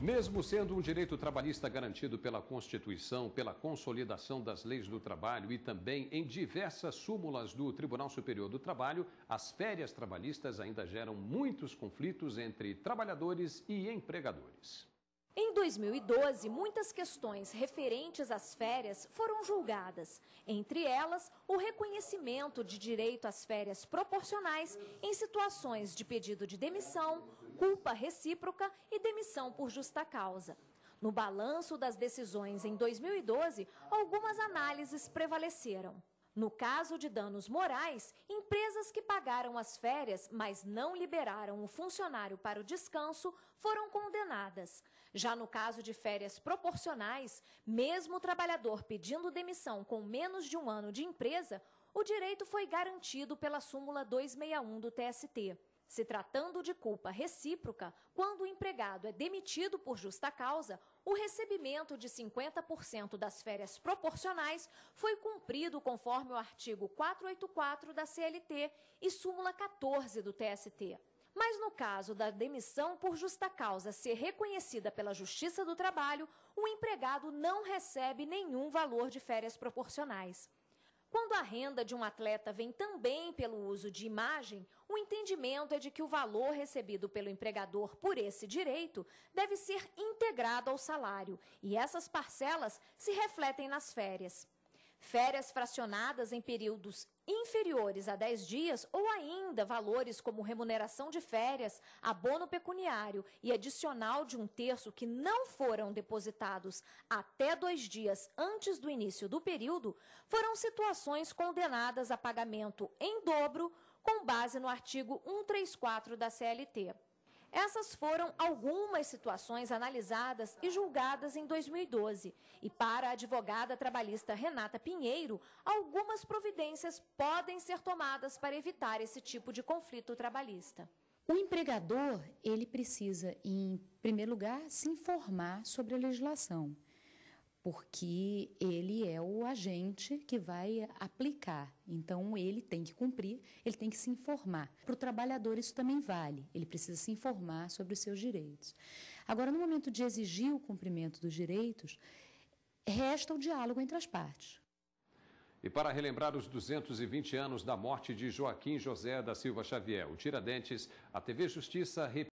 Mesmo sendo um direito trabalhista garantido pela Constituição, pela consolidação das leis do trabalho e também em diversas súmulas do Tribunal Superior do Trabalho, as férias trabalhistas ainda geram muitos conflitos entre trabalhadores e empregadores. Em 2012, muitas questões referentes às férias foram julgadas. Entre elas, o reconhecimento de direito às férias proporcionais em situações de pedido de demissão, culpa recíproca e demissão por justa causa. No balanço das decisões em 2012, algumas análises prevaleceram. No caso de danos morais, empresas que pagaram as férias, mas não liberaram o funcionário para o descanso, foram condenadas. Já no caso de férias proporcionais, mesmo o trabalhador pedindo demissão com menos de um ano de empresa, o direito foi garantido pela súmula 261 do TST. Se tratando de culpa recíproca, quando o empregado é demitido por justa causa, o recebimento de 50% das férias proporcionais foi cumprido conforme o artigo 484 da CLT e súmula 14 do TST. Mas no caso da demissão por justa causa ser reconhecida pela Justiça do Trabalho, o empregado não recebe nenhum valor de férias proporcionais. Quando a renda de um atleta vem também pelo uso de imagem, o entendimento é de que o valor recebido pelo empregador por esse direito deve ser integrado ao salário, e essas parcelas se refletem nas férias. Férias fracionadas em períodos inferiores a 10 dias ou ainda valores como remuneração de férias, abono pecuniário e adicional de 1/3 que não foram depositados até 2 dias antes do início do período, foram situações condenadas a pagamento em dobro com base no artigo 134 da CLT. Essas foram algumas situações analisadas e julgadas em 2012. E para a advogada trabalhista Renata Pinheiro, algumas providências podem ser tomadas para evitar esse tipo de conflito trabalhista. O empregador, ele precisa, em primeiro lugar, se informar sobre a legislação, porque ele é o agente que vai aplicar. Então, ele tem que cumprir, ele tem que se informar. Para o trabalhador, isso também vale. Ele precisa se informar sobre os seus direitos. Agora, no momento de exigir o cumprimento dos direitos, resta o diálogo entre as partes. E para relembrar os 220 anos da morte de Joaquim José da Silva Xavier, o Tiradentes, a TV Justiça